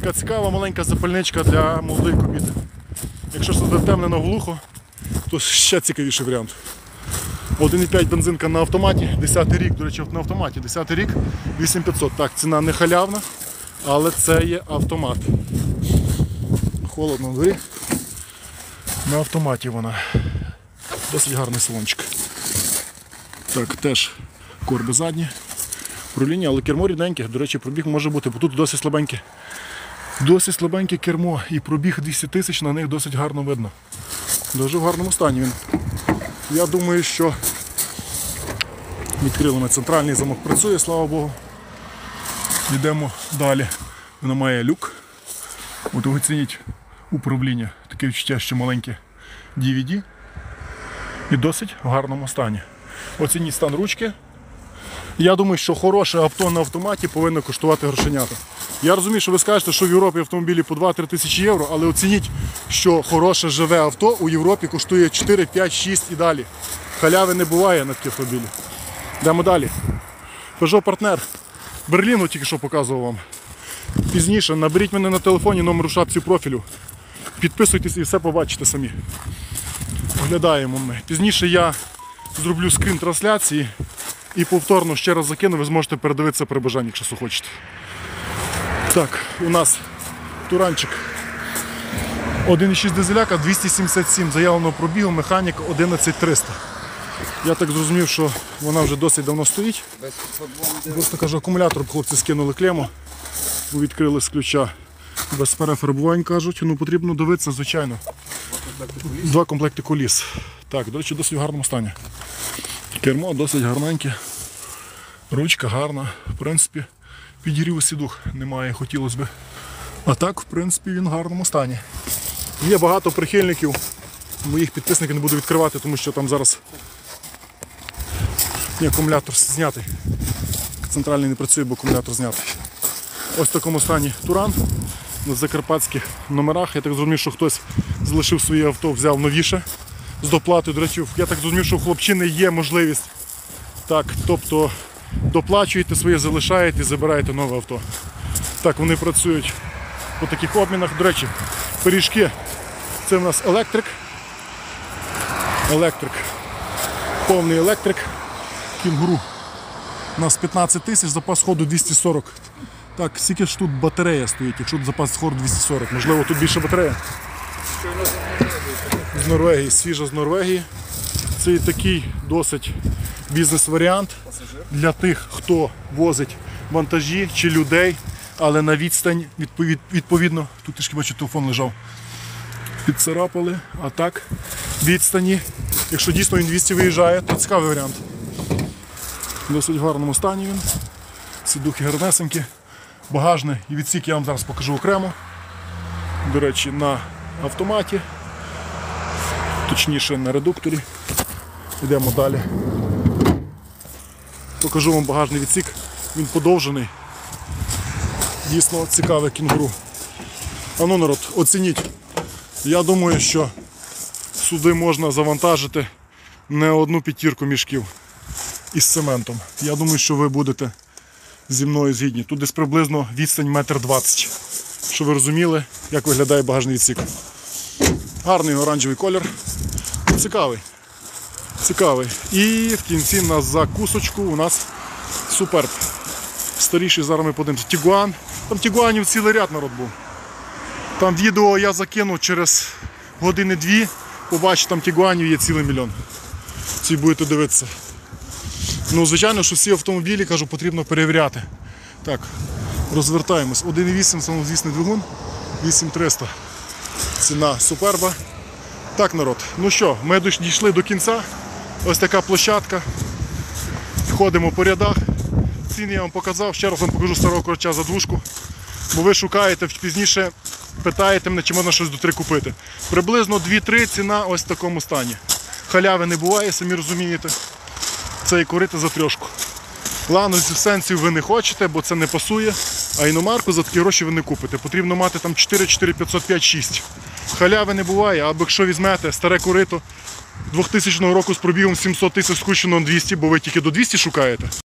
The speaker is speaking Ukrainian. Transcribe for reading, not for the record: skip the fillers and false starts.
Така цікава маленька запальничка для молодої кобіти. Якщо ж затемнено глухо, то ще цікавіший варіант. 1,5 бензинка на автоматі, 10-й рік, до речі, на автоматі, 10-й рік, 8500. Так, ціна не халявна, але це є автомат. Холодно в дворі. На автоматі вона. Досить гарний салончик. Так, теж корби задні. Управління, але кермо рідненьке. До речі, пробіг може бути, бо тут досить слабеньке. Досить слабеньке кермо і пробіг 200 тисяч на них досить гарно видно. Дуже в гарному стані він. Я думаю, що відкрили центральний замок працює, слава Богу. Йдемо далі. Вона має люк. От оцініть управління. Таке відчуття, що маленьке DVD. І досить в гарному стані. Оцініть стан ручки. Я думаю, що хороше авто на автоматі повинно коштувати грошенята. Я розумію, що ви скажете, що в Європі автомобілі по 2-3 тисячі євро, але оцініть, що хороше живе авто у Європі коштує 4, 5, 6 і далі. Халяви не буває на такі автомобілі. Йдемо далі. Peugeot Partner. Берліну тільки що показував вам. Пізніше наберіть мене на телефоні, номер у шапці профілю. Підписуйтесь і все побачите самі. Оглядаємо ми. Пізніше я зроблю скрін трансляції і повторно ще раз закину, ви зможете передивитися при бажанні, якщо хочете. Так, у нас туранчик 1,6 дизеляка, 277 заявленого пробігу, механіка 11300. Я так зрозумів, що вона вже досить давно стоїть. Просто кажу, акумулятор хлопці скинули клему, відкрили з ключа без перефарбувань, кажуть. Ну, потрібно дивитися, звичайно. 2 комплекти коліс. Так, до речі, досить в гарному стані. Кермо досить гарненьке. Ручка гарна. В принципі, підігріву сідух немає, хотілося б. А так, в принципі, він в гарному стані. Є багато прихильників. Моїх підписників не буду відкривати, тому що там зараз акумулятор знятий. Центральний не працює, бо акумулятор знятий. Ось в такому стані Туран. На закарпатських номерах. Я так зрозумів, що хтось залишив своє авто, взяв новіше з доплатою. До речі, я так зрозумів, що у хлопчини є можливість. Так, тобто доплачуєте своє, залишаєте і забираєте нове авто. Так, вони працюють по таких обмінах. До речі, пиріжки. Це у нас електрик. Електрик. Повний електрик. Кінгуру. У нас 15 тисяч, запас ходу 240. Так, скільки ж тут батарея стоїть, якщо тут запас ходу 240. Можливо, тут більше батарея? З Норвегії, свіжа з Норвегії. Це і такий досить бізнес-варіант для тих, хто возить вантажі чи людей, але на відстань, відповідно, тут трішки бачу, телефон лежав, підцарапали, а так, відстані, якщо дійсно він 200 виїжджає, то цікавий варіант. Досить в гарному стані він, сідухи гарнесенькі, багажний і відсік я вам зараз покажу окремо, до речі, на автоматі, точніше на редукторі. Йдемо далі. Покажу вам багажний відсік, він подовжений, дійсно цікаве кінгуру. А ну, народ, оцініть. Я думаю, що сюди можна завантажити не одну п'ятірку мішків із цементом. Я думаю, що ви будете зі мною згідні. Тут десь приблизно відстань 1,20 м. Щоб ви розуміли, як виглядає багажний відсік. Гарний оранжевий колір. Цікавий. Цікавий. І в кінці на закусочку у нас Суперб. Старіший, зараз ми подивимося. Тігуан. Там Тігуанів цілий ряд, народ, був. Там відео я закину через години-дві. Побачите, там Тігуанів є цілий мільйон. Ці будете дивитися. Ну, звичайно, що всі автомобілі, кажу, потрібно перевіряти. Так, розвертаємось. 1,8 самозвісний двигун, 8300. Ціна Суперба. Так, народ, ну що, ми дійшли до кінця. Ось така площадка. Ходимо по рядах. Ціни я вам показав, ще раз вам покажу старого корча за двушку. Бо ви шукаєте, пізніше питаєте мене, чи можна щось до 3 купити. Приблизно 2-3 ціна ось в такому стані. Халяви не буває, самі розумієте. Це і курити за 3. Ланосів сенсів ви не хочете, бо це не пасує. А іномарку за такі гроші ви не купите. Потрібно мати там 4, 500, 5, 6. Халяви не буває, або якщо візьмете старе корито 2000 року з пробігом 700 тисяч, скущено 200, бо ви тільки до 200 шукаєте.